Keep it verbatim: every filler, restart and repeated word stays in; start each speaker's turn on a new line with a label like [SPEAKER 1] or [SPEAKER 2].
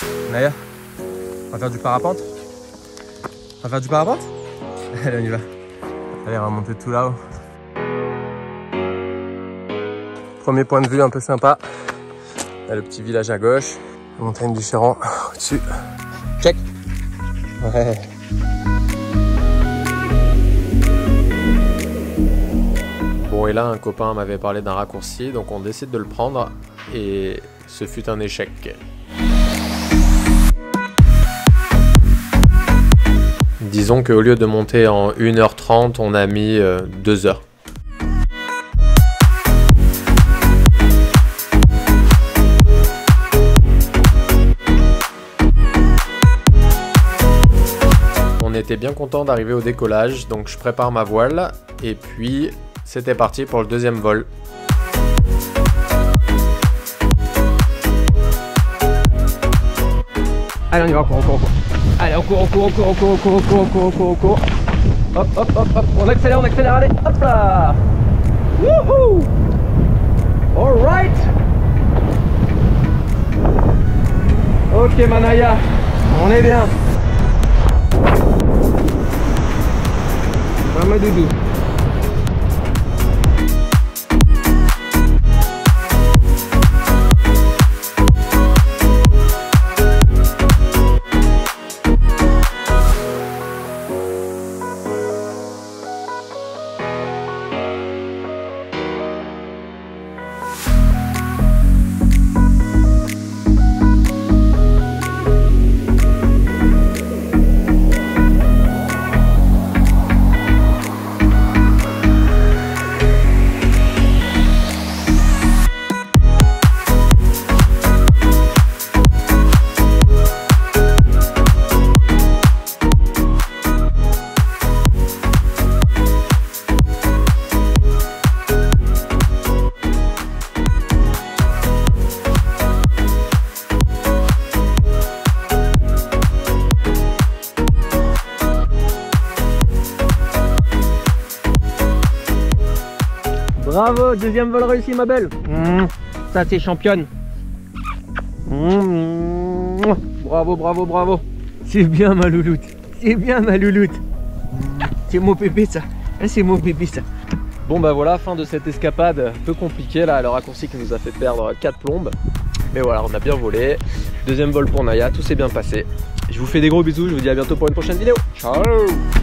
[SPEAKER 1] Naya, on va faire du parapente. On va faire du parapente. Allez, on y va. Allez, on va monter tout là-haut. Premier point de vue un peu sympa. Là, le petit village à gauche. La montagne du Chéran au-dessus. Check. Ouais. Bon, et là, un copain m'avait parlé d'un raccourci, donc on décide de le prendre. Et ce fut un échec. Disons qu'au lieu de monter en une heure trente, on a mis euh, deux heures. On était bien content d'arriver au décollage, donc je prépare ma voile et puis c'était parti pour le deuxième vol.
[SPEAKER 2] Allez, on y va, on court, on court, on court. Allez, on court, on court, on court, on court, on court, on court, on court, on court, on court. Hop, hop, hop, hop, on accélère, on accélère, allez, hop là. Wouhou. All right. Ok, Manaya, on est bien. Maman doudou. Bravo, deuxième vol réussi ma belle. Mmh, ça c'est championne. Mmh, bravo, bravo, bravo. C'est bien ma louloute. C'est bien ma louloute. C'est mon bébé ça. C'est mon bébé ça.
[SPEAKER 1] Bon bah voilà, fin de cette escapade un peu compliquée là, le raccourci qui nous a fait perdre quatre plombes. Mais voilà, on a bien volé. Deuxième vol pour Naya, tout s'est bien passé. Je vous fais des gros bisous, je vous dis à bientôt pour une prochaine vidéo. Ciao.